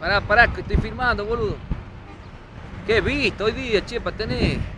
Pará, que estoy filmando, boludo. Qué visto hoy día, che, para tener.